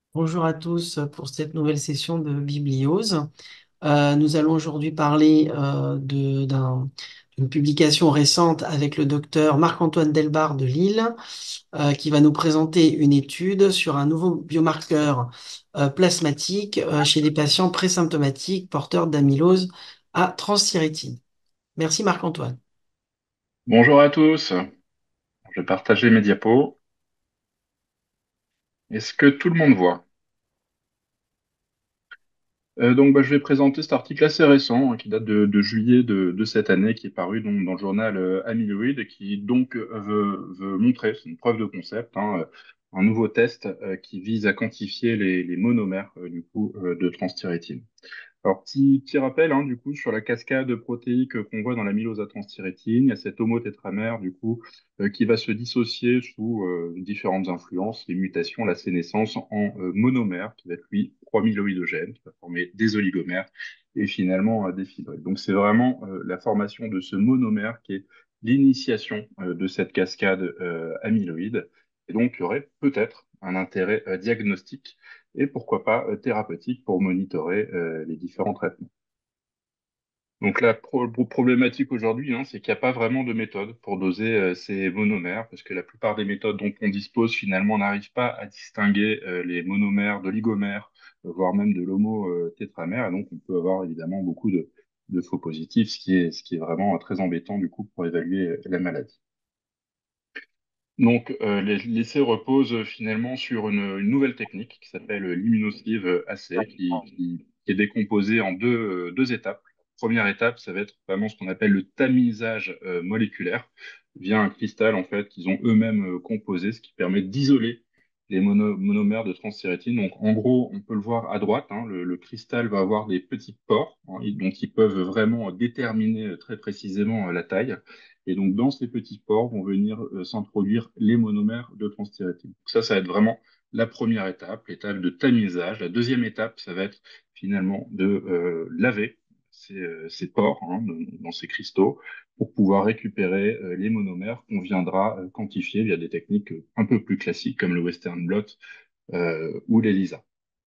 Bonjour à tous pour cette nouvelle session de Bibliose. Nous allons aujourd'hui parler d'une publication récente avec le docteur Marc-Antoine Delbar de Lille, qui va nous présenter une étude sur un nouveau biomarqueur plasmatique chez les patients présymptomatiques porteurs d'amylose à transthyrétine. Merci Marc-Antoine. Bonjour à tous, je vais partager mes diapos. Est-ce que tout le monde voit? Je vais présenter cet article assez récent, hein, qui date de juillet de cette année, qui est paru donc, dans le journal Amyloid, et qui donc veut montrer, c'est une preuve de concept, hein, un nouveau test qui vise à quantifier les monomères de transthyrétine. Alors, petit rappel, hein, du coup, sur la cascade protéique qu'on voit dans l'amylose à transthyrétine, il y a cet homotétramère, qui va se dissocier sous différentes influences, les mutations, la sénescence en monomère, qui va être, lui, proamyloïdogène, qui va former des oligomères, et finalement des fibrils. Donc, c'est vraiment la formation de ce monomère qui est l'initiation de cette cascade amyloïde. Et donc, il y aurait peut-être un intérêt diagnostique et pourquoi pas thérapeutique pour monitorer les différents traitements. Donc la problématique aujourd'hui, hein, c'est qu'il n'y a pas vraiment de méthode pour doser ces monomères, parce que la plupart des méthodes dont on dispose finalement n'arrivent pas à distinguer les monomères d'oligomères, voire même de l'homotétramère, et donc on peut avoir évidemment beaucoup de faux positifs, ce qui est vraiment très embêtant du coup pour évaluer la maladie. Donc, l'essai repose finalement sur une nouvelle technique qui s'appelle l'immunoslive assay, qui est décomposée en deux étapes. Première étape, ça va être vraiment ce qu'on appelle le tamisage moléculaire via un cristal en fait qu'ils ont eux-mêmes composé, ce qui permet d'isoler les monomères de transthyrétine. Donc, en gros, on peut le voir à droite, hein, le cristal va avoir des petits pores, hein, donc ils peuvent vraiment déterminer très précisément la taille. Et donc, dans ces petits pores vont venir s'introduire les monomères de transthyrétine. Donc ça va être vraiment la première étape, l'étape de tamisage. La deuxième étape, ça va être finalement de laver ces pores, hein, dans ces cristaux pour pouvoir récupérer les monomères qu'on viendra quantifier via des techniques un peu plus classiques comme le Western blot ou l'ELISA.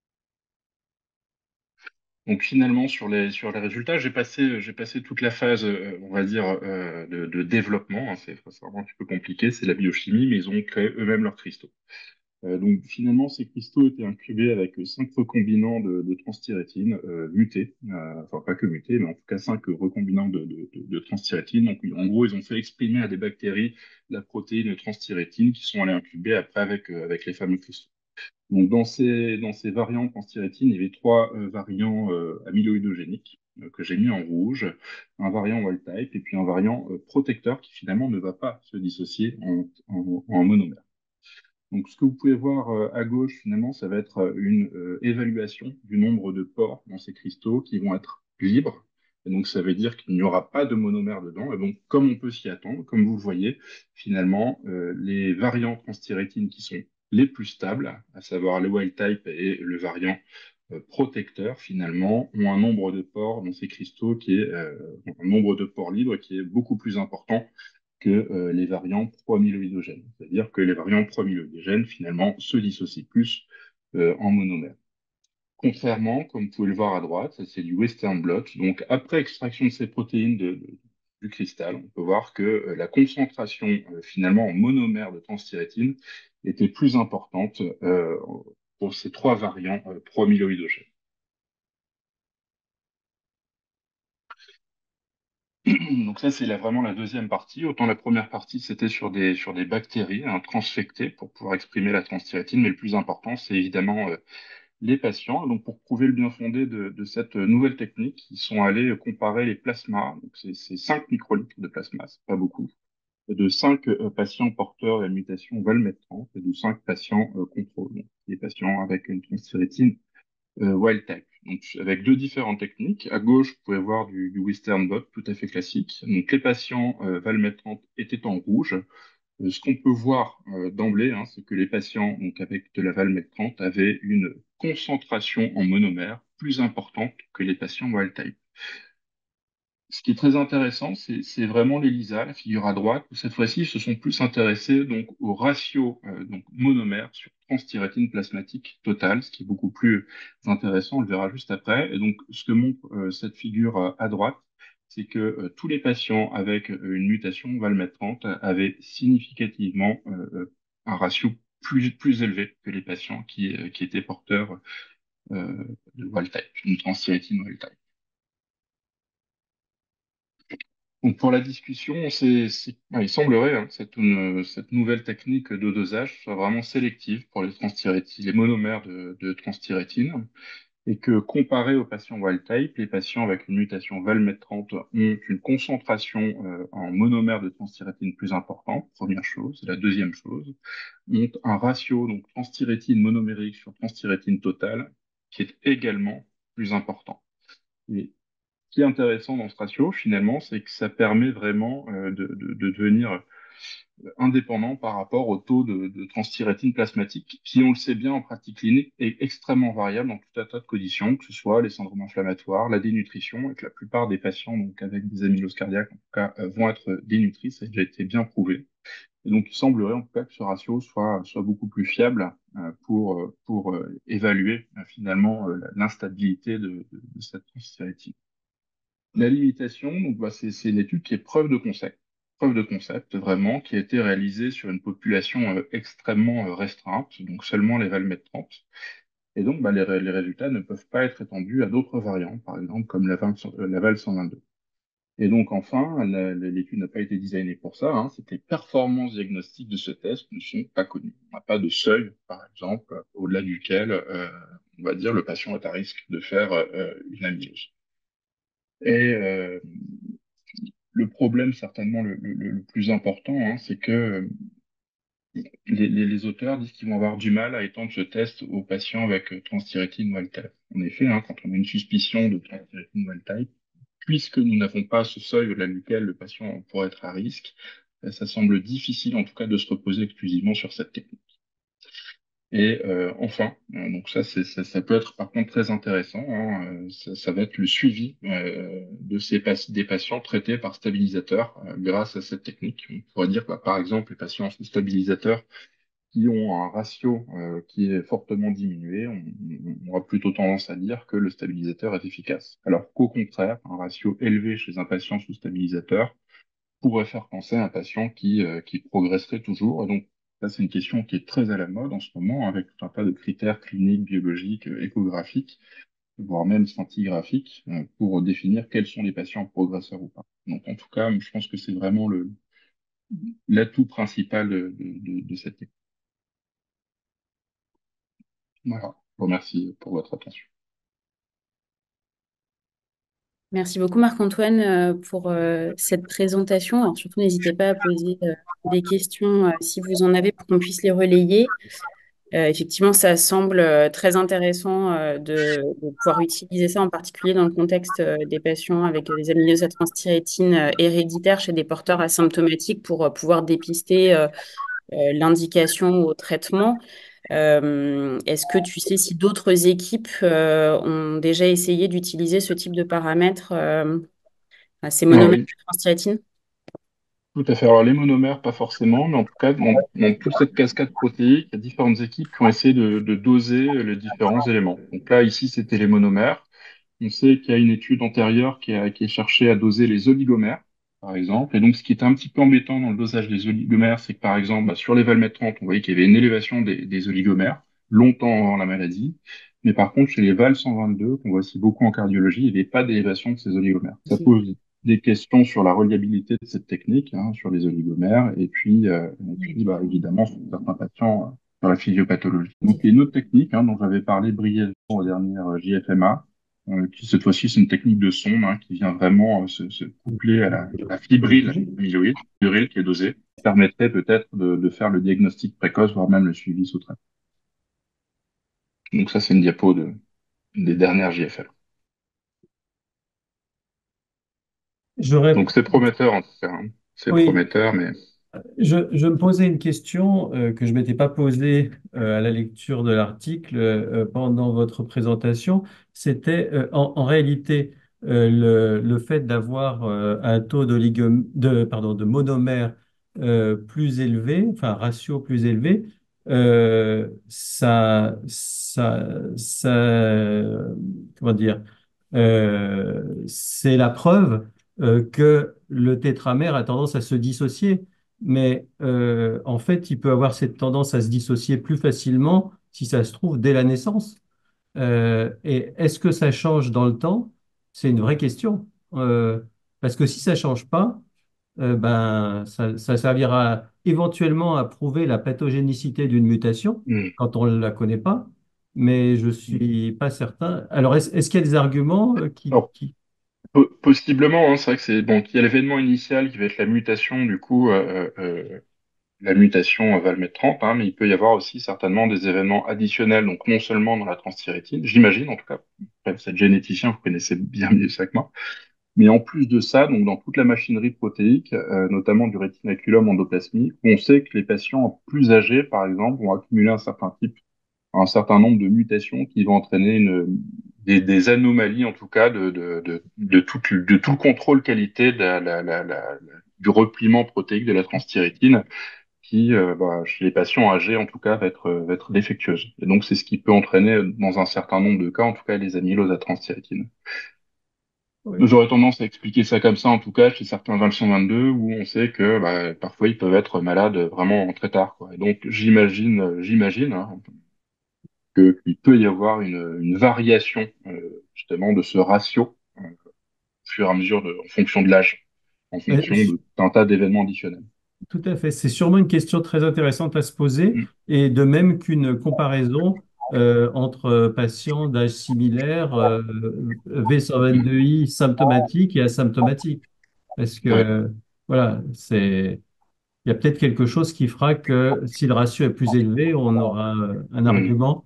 Donc finalement, sur les résultats, j'ai passé toute la phase, on va dire, de développement, hein. C'est vraiment un petit peu compliqué, c'est la biochimie, mais ils ont créé eux-mêmes leurs cristaux. Donc finalement, ces cristaux étaient incubés avec 5 recombinants de transthyrétine mutés, enfin pas que mutés, mais en tout cas 5 recombinants de transthyrétine. Donc en gros, ils ont fait exprimer à des bactéries la protéine transthyrétine qui sont allées incuber après avec les fameux cristaux. Donc, dans ces variants transthyrétine, il y avait trois variants amyloïdogéniques que j'ai mis en rouge, un variant wild type et puis un variant protecteur qui finalement ne va pas se dissocier en monomère. Donc, ce que vous pouvez voir à gauche, finalement, ça va être une évaluation du nombre de pores dans ces cristaux qui vont être libres. Et donc, ça veut dire qu'il n'y aura pas de monomère dedans. Et donc, comme on peut s'y attendre, comme vous le voyez, finalement, les variants transthyrétine qui sont les plus stables, à savoir le wild type et le variant protecteur, finalement, ont un nombre de pores dans ces cristaux un nombre de pores libres qui est beaucoup plus important que les variants pro-amyloïdogènes. C'est-à-dire que les variants pro-amyloïdogènes, finalement, se dissocient plus en monomère. Contrairement, comme vous pouvez le voir à droite, ça, c'est du Western blot. Donc, après extraction de ces protéines du cristal, on peut voir que la concentration, finalement, en monomère de transthyrétine était plus importante pour ces trois variants pro-amyloïdogènes. Donc ça, c'est vraiment la deuxième partie. Autant la première partie, c'était sur des bactéries hein, transfectées pour pouvoir exprimer la transthyrétine, mais le plus important, c'est évidemment les patients. Donc pour prouver le bien fondé de cette nouvelle technique, ils sont allés comparer les plasmas, donc c'est 5 microlitres de plasma, c'est pas beaucoup, de 5 patients porteurs de la mutation Val-MET30 et de 5 patients contrôle, donc des patients avec une transthyrétine wild type. Donc, avec deux différentes techniques. À gauche, vous pouvez voir du Western blot tout à fait classique. Donc, les patients Valmet30 étaient en rouge. Ce qu'on peut voir d'emblée, hein, c'est que les patients donc, avec de la Valmet30 avaient une concentration en monomère plus importante que les patients wild type. ce qui est très intéressant, c'est vraiment l'ELISA, la figure à droite, où cette fois-ci, ils se sont plus intéressés donc, au ratio donc, monomère sur transthyrétine plasmatique totale, ce qui est beaucoup plus intéressant, on le verra juste après. Et donc, ce que montre cette figure à droite, c'est que tous les patients avec une mutation Val-Met30 avaient significativement un ratio plus élevé que les patients qui étaient porteurs de wild-type, une transthyrétine wild-type. Donc pour la discussion, il semblerait hein, que cette nouvelle technique de dosage soit vraiment sélective pour les transthyrétines, les monomères de transthyrétine, et que comparé aux patients wild type, les patients avec une mutation Val-Met30 ont une concentration en monomères de transthyrétine plus importante, première chose. La deuxième chose, ont un ratio donc transthyrétine monomérique sur transthyrétine totale qui est également plus important. Et ce qui est intéressant dans ce ratio, finalement, c'est que ça permet vraiment de devenir indépendant par rapport au taux de transthyrétine plasmatique, qui, on le sait bien en pratique clinique, est extrêmement variable dans tout un tas de conditions, que ce soit les syndromes inflammatoires, la dénutrition, et que la plupart des patients donc, avec des amyloses cardiaques, en tout cas, vont être dénutris, ça a déjà été bien prouvé. Et donc, il semblerait en tout cas que ce ratio soit beaucoup plus fiable pour évaluer finalement l'instabilité de cette transthyrétine. La limitation, donc, bah, c'est une étude qui est preuve de concept vraiment, qui a été réalisée sur une population extrêmement restreinte, donc seulement les Valmet 30. Et donc, bah, les résultats ne peuvent pas être étendus à d'autres variants, par exemple comme la Val 122. Et donc, enfin, l'étude n'a pas été designée pour ça. Hein, c'est que les performances diagnostiques de ce test ne sont pas connues. On n'a pas de seuil, par exemple, au-delà duquel, on va dire, le patient est à risque de faire une amylose. Et le problème, certainement le plus important, hein, c'est que les auteurs disent qu'ils vont avoir du mal à étendre ce test aux patients avec transthyrétine wild-type. En effet, hein, quand on a une suspicion de transthyrétine wild-type, puisque nous n'avons pas ce seuil au-delà duquel le patient pourrait être à risque, ça semble difficile en tout cas de se reposer exclusivement sur cette technique. Et enfin, donc ça peut être par contre très intéressant, hein, ça va être le suivi des patients traités par stabilisateur grâce à cette technique. On pourrait dire que par exemple les patients sous stabilisateur qui ont un ratio qui est fortement diminué, on aura plutôt tendance à dire que le stabilisateur est efficace. Alors qu'au contraire, un ratio élevé chez un patient sous stabilisateur pourrait faire penser à un patient qui progresserait toujours. Et donc, ça, c'est une question qui est très à la mode en ce moment, avec tout un tas de critères cliniques, biologiques, échographiques, voire même scintigraphiques, pour définir quels sont les patients progresseurs ou pas. Donc, en tout cas, je pense que c'est vraiment l'atout principal de cette technique. Voilà. Je vous remercie pour votre attention. Merci beaucoup Marc-Antoine pour cette présentation. Alors surtout, n'hésitez pas à poser des questions si vous en avez pour qu'on puisse les relayer. Effectivement, ça semble très intéressant de pouvoir utiliser ça, en particulier dans le contexte des patients avec des amyloses à transthyrétine héréditaires chez des porteurs asymptomatiques pour pouvoir dépister l'indication au traitement. Est-ce que tu sais si d'autres équipes ont déjà essayé d'utiliser ce type de paramètres à ces Alors, monomères oui, de transthyrétine? tout à fait. Alors, les monomères, pas forcément, mais en tout cas, dans toute cette cascade protéique, il y a différentes équipes qui ont essayé de doser les différents éléments. Donc là, ici, c'était les monomères. On sait qu'il y a une étude antérieure qui a cherché à doser les oligomères, par exemple. Et donc, ce qui était un petit peu embêtant dans le dosage des oligomères, c'est que, par exemple, bah, sur les Valmet 30, on voyait qu'il y avait une élévation des oligomères longtemps avant la maladie. Mais par contre, chez les Val 122, qu'on voit aussi beaucoup en cardiologie, il n'y avait pas d'élévation de ces oligomères. Ça pose des questions sur la reliabilité de cette technique, hein, sur les oligomères, et puis bah, évidemment, sur certains patients, sur la physiopathologie. Donc, il y a une autre technique hein, dont j'avais parlé brièvement aux dernières JFMA, qui cette fois-ci, c'est une technique de sonde hein, qui vient vraiment se coupler à la fibrille amyloïde, fibrille qui est dosée, qui permettrait peut-être de faire le diagnostic précoce, voire même le suivi sous traitement. Donc ça, c'est une diapo des dernières JFL. J'aurais, Donc c'est prometteur en tout cas, hein. C'est oui, prometteur, mais je me posais une question que je m'étais pas posée à la lecture de l'article pendant votre présentation. C'était en réalité le fait d'avoir un taux de monomère plus élevé, enfin ratio plus élevé, comment dire, c'est la preuve que le tétramère a tendance à se dissocier. Mais en fait, il peut avoir cette tendance à se dissocier plus facilement si ça se trouve dès la naissance. Et est-ce que ça change dans le temps? C'est une vraie question. Parce que si ça change pas, ben, ça servira éventuellement à prouver la pathogénicité d'une mutation Mm. quand on ne la connaît pas, mais je suis pas certain. Alors, est-ce qu'il y a des arguments Alors, possiblement, hein, c'est vrai que c'est bon, qu'il y a l'événement initial qui va être la mutation, du coup, la mutation va le mettre 30, hein, mais il peut y avoir aussi certainement des événements additionnels, donc non seulement dans la transthyrétine, j'imagine en tout cas, après, vous êtes généticien, vous connaissez bien mieux ça que moi, mais en plus de ça, donc dans toute la machinerie protéique, notamment du rétinaculum endoplasmique, on sait que les patients plus âgés, par exemple, vont accumuler un certain nombre de mutations qui vont entraîner des anomalies, en tout cas, de tout le contrôle qualité du repliement protéique de la transthyrétine, qui, chez les patients âgés, en tout cas, va être défectueuse. Et donc, c'est ce qui peut entraîner, dans un certain nombre de cas, en tout cas, les amyloses à transthyrétine. Oui. J'aurais tendance à expliquer ça comme ça, en tout cas, chez certains Vincent 22, où on sait que parfois ils peuvent être malades vraiment très tard, quoi. Et donc, j'imagine, hein, qu'il peut y avoir une variation justement de ce ratio au fur et à mesure en fonction de l'âge, en fonction d'un tas d'événements additionnels. Tout à fait. C'est sûrement une question très intéressante à se poser, Mm. et de même qu'une comparaison entre patients d'âge similaire, Mm. V122I symptomatique et asymptomatique. Parce Ouais. que, voilà, il y a peut-être quelque chose qui fera que si le ratio est plus élevé, on aura un Mm. argument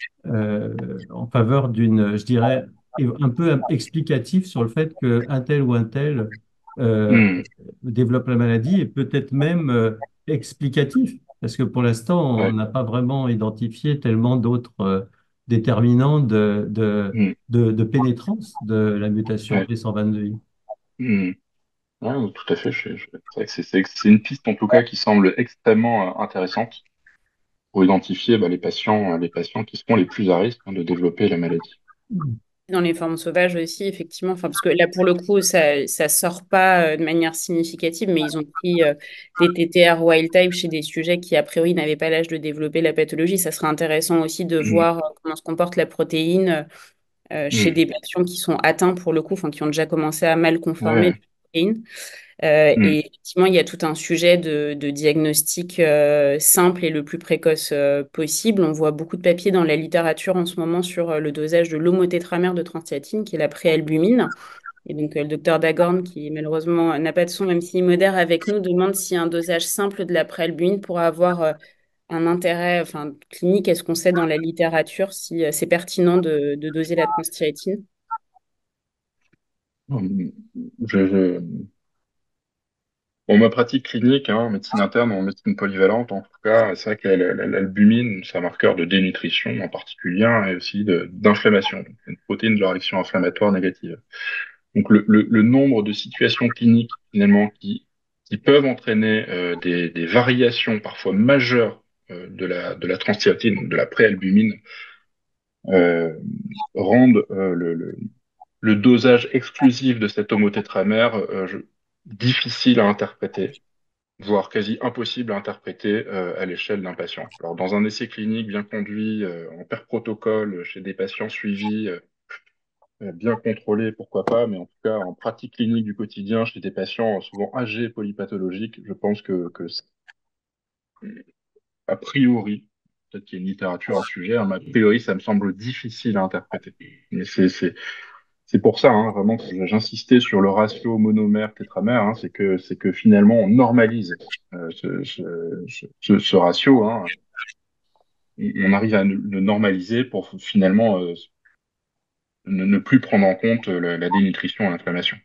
en faveur d'une, je dirais, un peu explicatif sur le fait qu'un tel ou un tel euh, Mm. développe la maladie et peut-être même explicatif, parce que pour l'instant, on Ouais. n'a pas vraiment identifié tellement d'autres déterminants Mm. de pénétrance de la mutation Ouais. P122I. Mm. Ouais, tout à fait. C'est vrai que c'est une piste en tout cas qui semble extrêmement intéressante pour identifier les patients qui seront les plus à risque, hein, de développer la maladie. Dans les formes sauvages aussi, effectivement. Enfin, parce que là, pour le coup, ça sort pas de manière significative, mais ils ont pris des TTR wild type chez des sujets qui, a priori, n'avaient pas l'âge de développer la pathologie. Ça serait intéressant aussi de Mm. voir comment se comporte la protéine chez Mm. des patients qui sont atteints, pour le coup, enfin, qui ont déjà commencé à mal conformer Ouais. la protéine. Mm. Et effectivement, il y a tout un sujet de diagnostic simple et le plus précoce possible. On voit beaucoup de papiers dans la littérature en ce moment sur le dosage de l'homotétramère de transthyrétine, qui est la préalbumine. Et donc, le docteur Dagorn, qui malheureusement n'a pas de son, même s'il modère avec nous, demande si un dosage simple de la préalbumine pourra avoir un intérêt enfin, clinique. Est-ce qu'on sait dans la littérature si c'est pertinent de doser la transthyrétine? Mm. Je, Bon, ma pratique clinique, hein, en médecine interne, en médecine polyvalente, en tout cas, c'est vrai que l'albumine, c'est un marqueur de dénutrition en particulier, hein, et aussi d'inflammation. Donc, c'est une protéine de réaction inflammatoire négative. Donc, le nombre de situations cliniques, finalement, qui peuvent entraîner des variations parfois majeures de la transthyrétine, donc de la préalbumine, euh, rendent le dosage exclusif de cet homotétramère difficile à interpréter, voire quasi impossible à interpréter à l'échelle d'un patient. Alors, dans un essai clinique bien conduit, en pair protocole, chez des patients suivis, bien contrôlés, pourquoi pas, mais en tout cas en pratique clinique du quotidien, chez des patients souvent âgés, polypathologiques, je pense a priori, peut-être qu'il y a une littérature à ce sujet, hein, mais a priori, ça me semble difficile à interpréter. Mais c'est pour ça, hein, vraiment, que j'insistais sur le ratio monomère-tétramère, hein, c'est que finalement, on normalise ce ratio, hein. On arrive à le normaliser pour finalement ne plus prendre en compte la dénutrition et l'inflammation.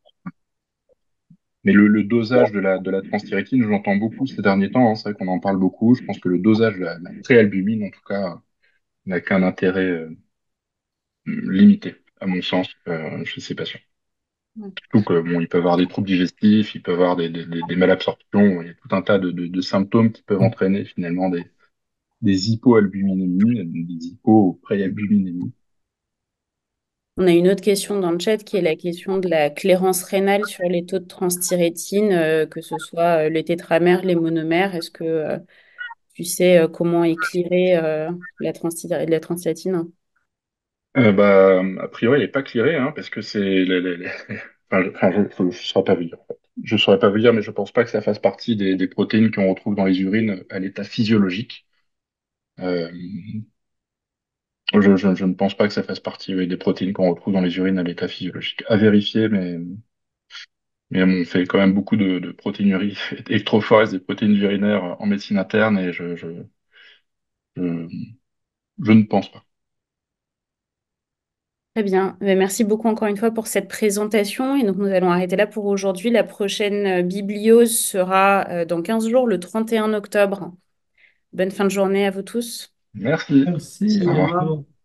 Mais le dosage de la transthyrétine, je l'entends beaucoup ces derniers temps, hein, c'est vrai qu'on en parle beaucoup. Je pense que le dosage de la préalbumine, en tout cas, n'a qu'un intérêt limité, à mon sens, chez ces patients. Surtout que, bon, ils peuvent avoir des troubles digestifs, ils peuvent avoir des malabsorptions, il y a tout un tas de symptômes qui peuvent entraîner finalement des hypoalbuminémies, des hypopréalbuminémies. On a une autre question dans le chat qui est la question de la clairance rénale sur les taux de transthyrétine, que ce soit les tétramères, les monomères. Est-ce que tu sais comment éclairer la transthyrétine? A priori, elle n'est pas clairée, hein, parce que c'est enfin, je ne saurais pas vous dire. En fait. Je saurais pas vous dire, mais je pense pas que ça fasse partie des protéines qu'on retrouve dans les urines à l'état physiologique. Euh, je ne pense pas que ça fasse partie, oui, des protéines qu'on retrouve dans les urines à l'état physiologique. À vérifier, mais on fait quand même beaucoup de protéinuries électrophorèse des protéines urinaires en médecine interne et je, je ne pense pas. Très bien. Merci beaucoup encore une fois pour cette présentation. Et donc, nous allons arrêter là pour aujourd'hui. La prochaine bibliose sera dans 15 jours, le 31 octobre. Bonne fin de journée à vous tous. Merci. Merci, Au à revoir. bientôt.